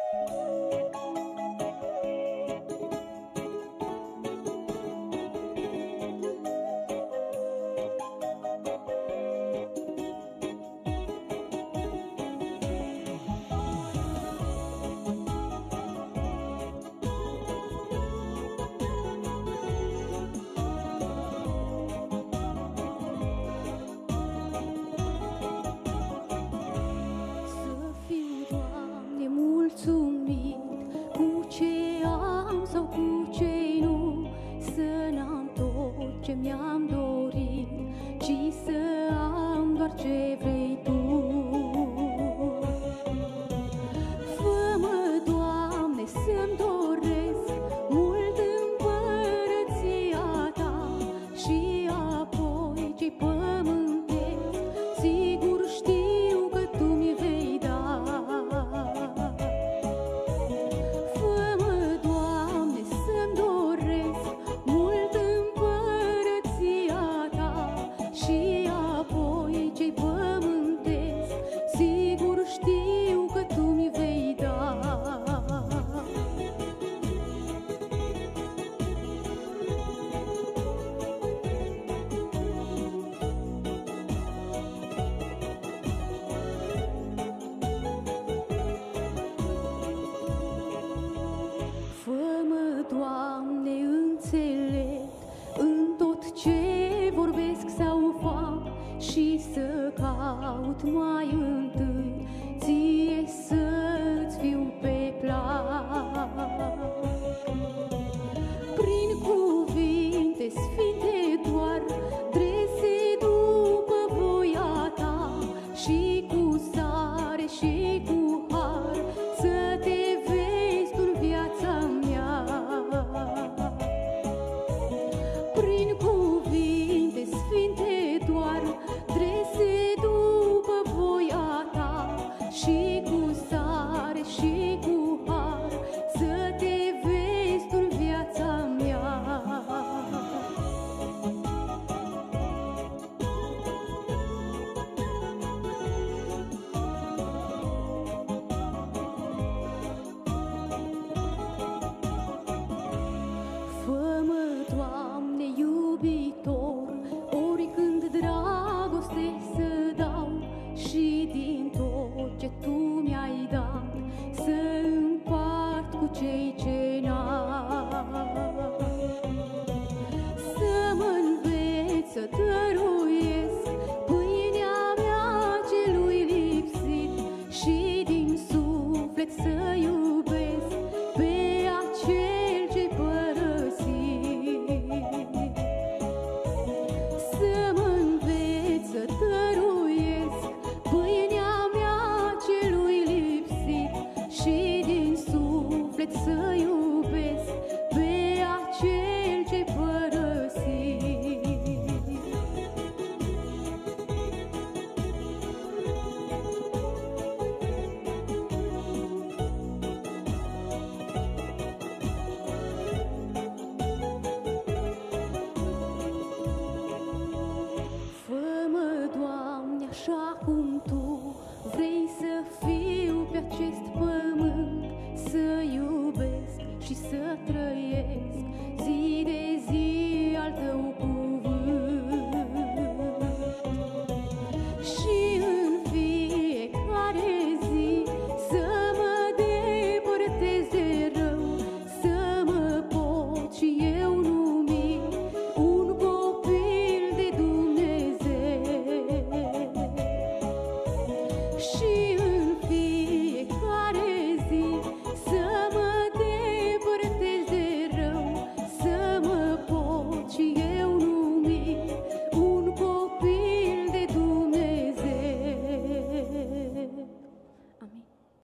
Cu ce am sau cu ce nu, să n-am tot ce mi-am dorit, ci să am doar ce vrei Tu. Fă-mă, Doamne, să-mi doresc mult împărăția Ta și apoi ce-i pământesc, sigur știu că Tu mi vei da. Fă-mă, Doamne, înțelept în tot ce vorbesc sau fac și să caut mai întâi Ție să-ți fiu pe plac. Prin cuvinte sfinte doar drese după voia Ta și cu sare și cu har să Te vezi Tu în viața mea. Prin cuvinte sfinte doar drese după voia Ta și cu sare și cu har să Te vezi Tu în viața mea. Fă-mă, Doamne, iubitor, oricând dragoste să dau și din tot ce Tu mi-ai dat să împart cu cei ce n-au. Să mă înveți să dăruiesc pâinea mea celui lipsit și din suflet să